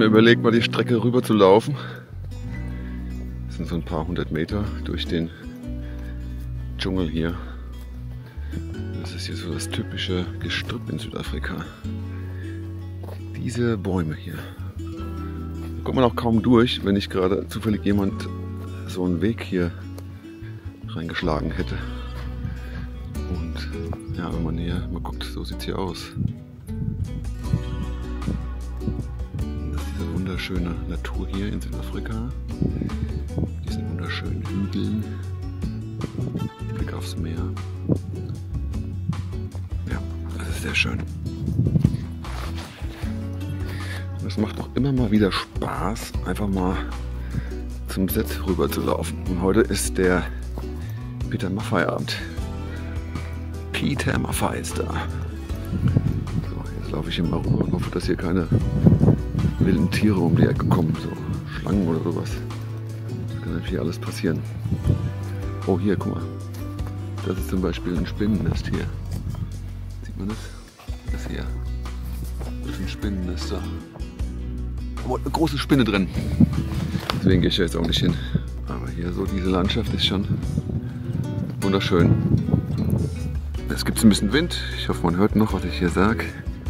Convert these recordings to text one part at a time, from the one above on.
mir überlegt, mal die Strecke rüber zu laufen. Das sind so ein paar hundert Meter durch den Dschungel hier. Das ist hier so das typische Gestrüpp in Südafrika. Diese Bäume hier. Da kommt man auch kaum durch, wenn nicht gerade zufällig jemand so einen Weg hier reingeschlagen hätte. Und ja, wenn man hier mal guckt, so sieht es hier aus. Das ist diese wunderschöne Natur hier in Südafrika. Diesen wunderschönen Hügeln. Blick aufs Meer. Ja, das ist sehr schön. Und es macht auch immer mal wieder Spaß, einfach mal zum Set rüber zu laufen. Und heute ist der Peter Maffay Abend. Peter Maffay ist da. So, jetzt laufe ich hier mal rüber und hoffe, dass hier keine wilden Tiere um die Ecke kommen. So Schlangen oder sowas. Das kann natürlich alles passieren. Oh, hier, guck mal. Das ist zum Beispiel ein Spinnennest hier. Sieht man das? Das hier. Das ist ein Spinnennest da. Oh, eine große Spinne drin. Deswegen gehe ich da jetzt auch nicht hin. Aber hier so diese Landschaft ist schon wunderschön. Es gibt ein bisschen Wind. Ich hoffe, man hört noch, was ich hier sage.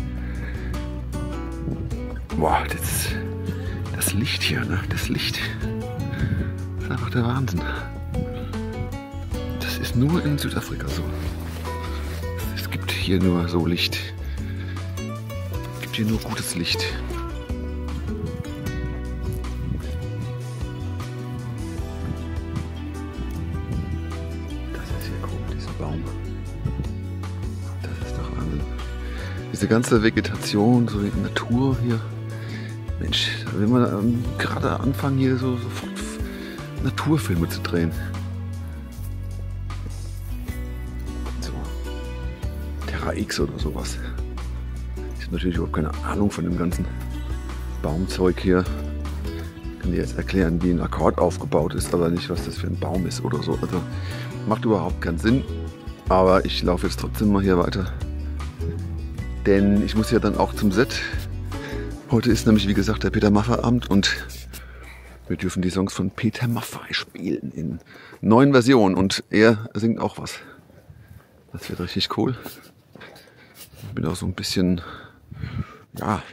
Boah, das Licht hier, ne? Das Licht. Das ist einfach der Wahnsinn. Das ist nur in Südafrika so. Es gibt hier nur so Licht. Es gibt hier nur gutes Licht. Diese ganze Vegetation, so die Natur hier. Mensch, da will man gerade anfangen, hier so sofort Naturfilme zu drehen. So. Terra X oder sowas. Ich habe natürlich überhaupt keine Ahnung von dem ganzen Baumzeug hier. Ich kann dir jetzt erklären, wie ein Akkord aufgebaut ist, aber nicht, was das für ein Baum ist oder so. Also macht überhaupt keinen Sinn. Aber ich laufe jetzt trotzdem mal hier weiter. Denn ich muss ja dann auch zum Set. Heute ist nämlich, wie gesagt, der Peter Maffay Abend und wir dürfen die Songs von Peter Maffay spielen in 9 Versionen und er singt auch was. Das wird richtig cool. Ich bin auch so ein bisschen, ja,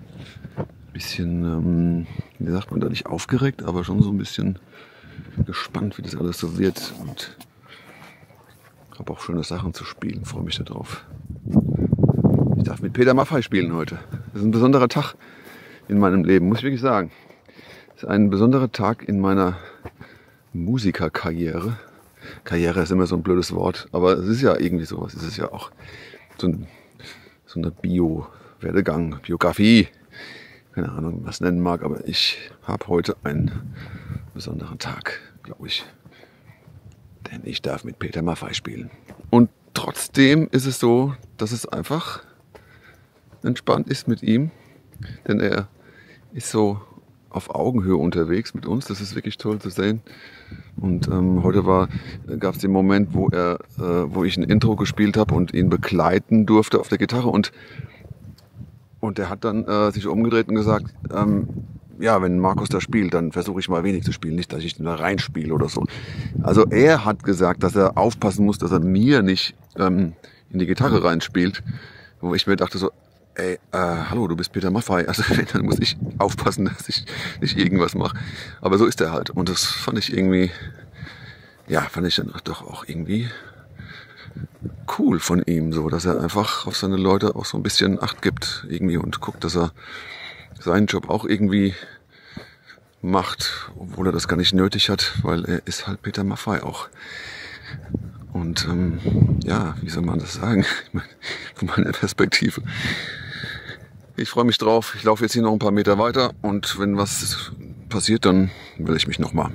wie sagt man da, nicht aufgeregt, aber schon so ein bisschen gespannt, wie das alles so wird und habe auch schöne Sachen zu spielen, freue mich darauf. Ich darf mit Peter Maffay spielen heute. Das ist ein besonderer Tag in meinem Leben, muss ich wirklich sagen. Das ist ein besonderer Tag in meiner Musikerkarriere. Karriere ist immer so ein blödes Wort, aber es ist ja irgendwie sowas. Es ist ja auch so eine Werdegang, Biografie. Keine Ahnung, was nennen mag, aber ich habe heute einen besonderen Tag, glaube ich. Denn ich darf mit Peter Maffay spielen. Und trotzdem ist es so, dass es einfach entspannt ist mit ihm, denn er ist so auf Augenhöhe unterwegs mit uns. Das ist wirklich toll zu sehen. Und heute gab es den Moment, wo ich ein Intro gespielt habe und ihn begleiten durfte auf der Gitarre und er hat dann sich umgedreht und gesagt, ja, wenn Markus da spielt, dann versuche ich mal wenig zu spielen, nicht, dass ich da reinspiele oder so. Also er hat gesagt, dass er aufpassen muss, dass er mir nicht in die Gitarre reinspielt, wo ich mir dachte so, ey, hallo, du bist Peter Maffay, also dann muss ich aufpassen, dass ich nicht irgendwas mache. Aber so ist er halt. Und das fand ich irgendwie, ja, fand ich dann doch auch irgendwie cool von ihm, so, dass er einfach auf seine Leute auch so ein bisschen Acht gibt irgendwie und guckt, dass er seinen Job auch irgendwie macht, obwohl er das gar nicht nötig hat, weil er ist halt Peter Maffay auch. Und ja, wie soll man das sagen? Von meiner Perspektive. Ich freue mich drauf. Ich laufe jetzt hier noch ein paar Meter weiter und wenn was passiert, dann melde ich mich nochmal.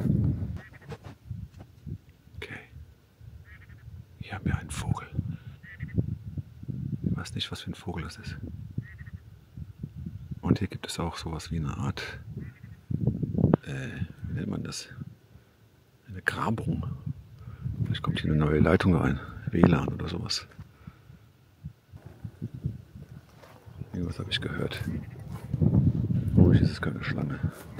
Okay. Hier haben wir einen Vogel. Ich weiß nicht, was für ein Vogel das ist. Und hier gibt es auch sowas wie eine Art, wie nennt man das? Eine Grabung. Vielleicht kommt hier eine neue Leitung rein. WLAN oder sowas. Irgendwas habe ich gehört. Hoffentlich ist es keine Schlange.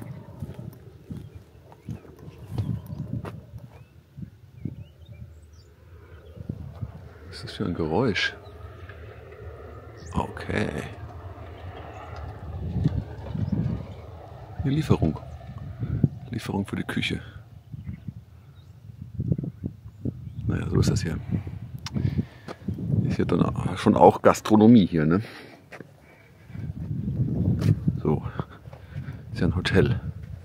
Was ist das für ein Geräusch? Okay. Eine Lieferung. Lieferung für die Küche. Naja, so ist das hier. Ist hier dann schon auch Gastronomie hier, ne? So. Ist ja ein Hotel.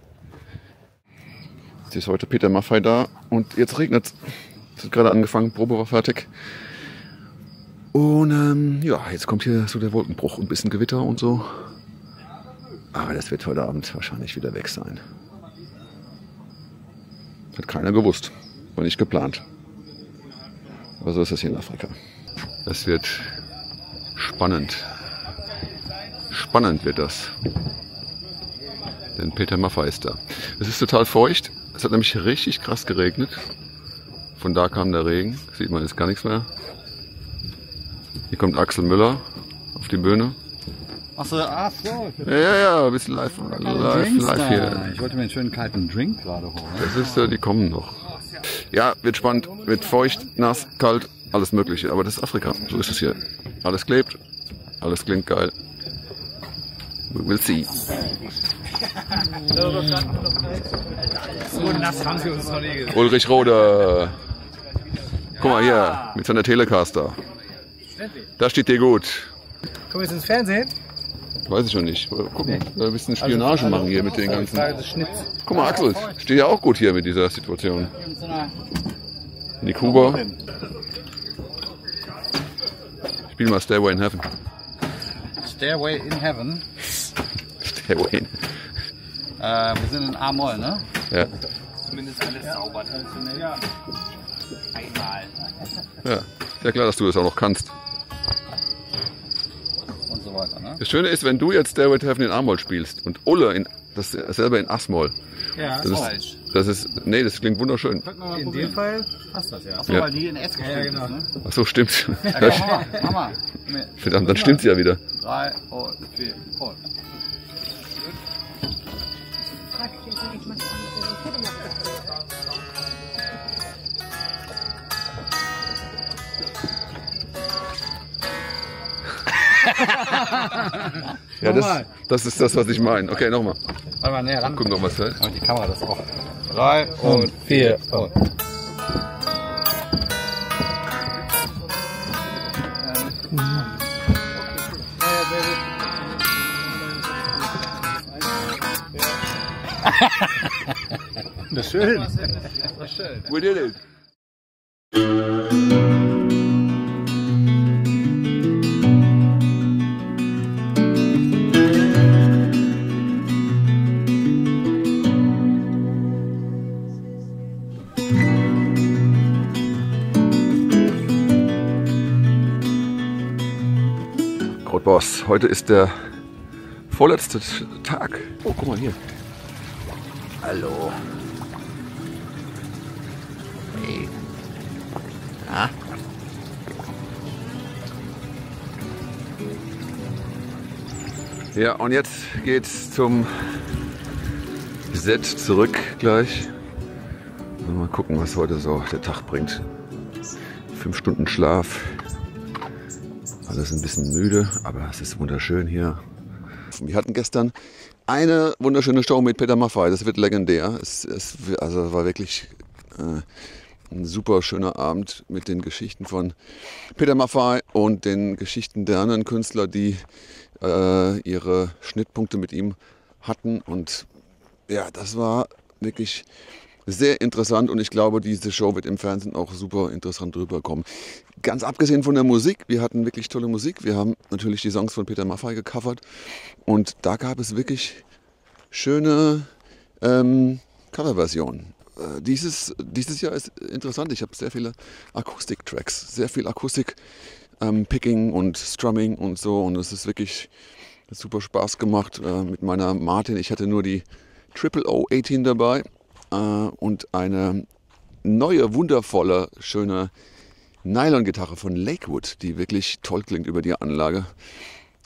Jetzt ist heute Peter Maffay da und jetzt regnet es. Es hat gerade angefangen, Probe war fertig. Und ja, jetzt kommt hier so der Wolkenbruch und ein bisschen Gewitter und so. Aber das wird heute Abend wahrscheinlich wieder weg sein. Hat keiner gewusst. War nicht geplant. Aber so ist das hier in Afrika. Das wird spannend. Spannend wird das. Denn Peter Maffay ist da. Es ist total feucht. Es hat nämlich richtig krass geregnet. Von da kam der Regen. Sieht man jetzt gar nichts mehr. Hier kommt Axel Müller auf die Bühne. Ach so. Ja, ein bisschen live hier. Ich wollte mir einen schönen kalten Drink gerade holen. Das ist, die kommen noch. Ja, wird spannend, wird feucht, nass, kalt, alles Mögliche. Aber das ist Afrika, so ist es hier. Alles klebt, alles klingt geil. We will see. So nass haben wir uns noch nie gesehen. Ulrich Rode. Guck mal hier, mit seiner Telecaster. Da steht dir gut. Kommen wir jetzt ins Fernsehen? Weiß ich noch nicht. Gucken, ein bisschen Spionage machen hier mit den ganzen... Frage des Schnitts. Guck mal, Axel, steht ja auch gut hier mit dieser Situation. Die Kuba. Spiel mal Stairway in Heaven. Stairway in Heaven. Stairway in... Wir sind in A-Moll, ne? Ja. Zumindest alles sauber. Ja. Einmal. Ja, ist ja klar, dass du das auch noch kannst. Und so weiter, ne? Das Schöne ist, wenn du jetzt Stairway to Heaven in A-Moll spielst und Ulle selber in As-Moll. Ja, das ist, nee, das klingt wunderschön. in dem Fall passt das ja. Achso, Ja. weil die in S gespielt genau. ist, ne? Ach so, stimmt. Ja, komm, mach mal. Verdammt, dann stimmt sie ja wieder. 3 und 4 und. Ja, das ist das, was ich meine. Okay, nochmal. Warte mal näher ran. Gucken, ob was fällt. Damit die Kamera das auch. 3 und 4 und. Das ist schön. We did it. Grotboss, heute ist der vorletzte Tag. Oh, guck mal hier. Hallo. Hey. Ja. Ja, und jetzt geht's zum Set zurück gleich. Mal gucken, was heute so der Tag bringt. 5 Stunden Schlaf. Alles ein bisschen müde, aber es ist wunderschön hier. Wir hatten gestern eine wunderschöne Show mit Peter Maffay. Das wird legendär. Also war wirklich ein super schöner Abend mit den Geschichten von Peter Maffay und den Geschichten der anderen Künstler, die ihre Schnittpunkte mit ihm hatten. Und ja, das war wirklich sehr interessant und ich glaube, diese Show wird im Fernsehen auch super interessant rüberkommen. Ganz abgesehen von der Musik, wir hatten wirklich tolle Musik. Wir haben natürlich die Songs von Peter Maffay gecovert und da gab es wirklich schöne Coverversionen. Dieses Jahr ist interessant. Ich habe sehr viele Akustik-Tracks, sehr viel Akustik-Picking und Strumming und so und es ist wirklich super Spaß gemacht mit meiner Martin. Ich hatte nur die Triple O18 dabei. Und eine neue, wundervolle, schöne Nylon-Gitarre von Lakewood, die wirklich toll klingt über die Anlage.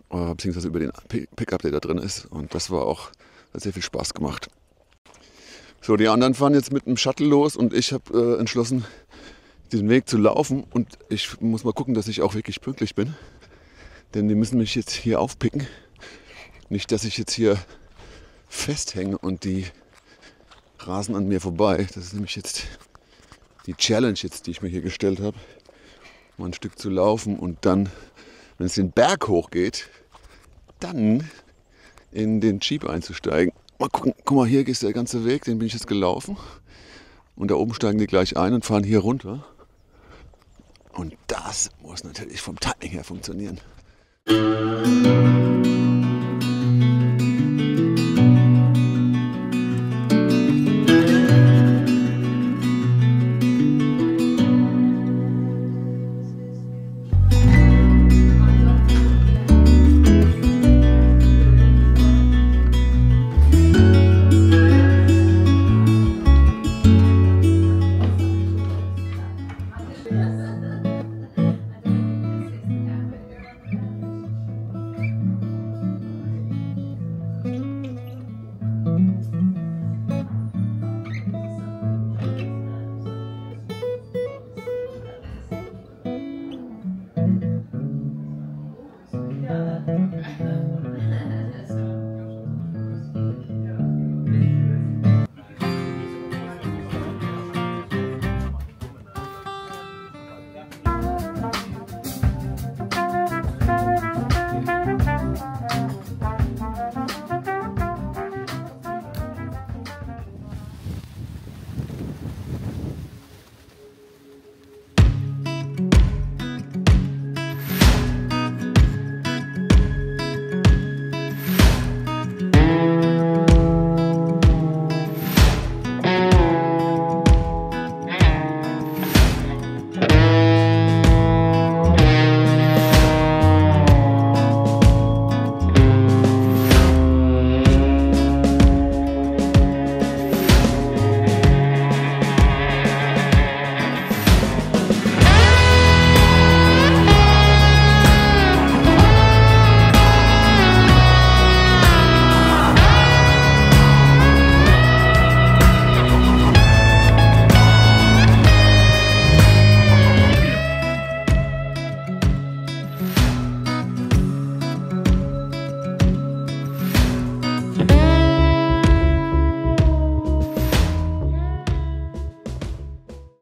beziehungsweise über den Pickup, der da drin ist. Und das hat sehr viel Spaß gemacht. So, die anderen fahren jetzt mit dem Shuttle los und ich habe entschlossen, diesen Weg zu laufen. Und ich muss mal gucken, dass ich auch wirklich pünktlich bin. Denn die müssen mich jetzt hier aufpicken. Nicht, dass ich jetzt hier festhänge und die rasen an mir vorbei. Das ist nämlich jetzt die Challenge, die ich mir hier gestellt habe. Mal ein Stück zu laufen und dann, wenn es den Berg hochgeht, dann in den Jeep einzusteigen. Mal gucken, guck mal, hier ist der ganze Weg, den bin ich jetzt gelaufen. Und da oben steigen die gleich ein und fahren hier runter. Und das muss natürlich vom Timing her funktionieren.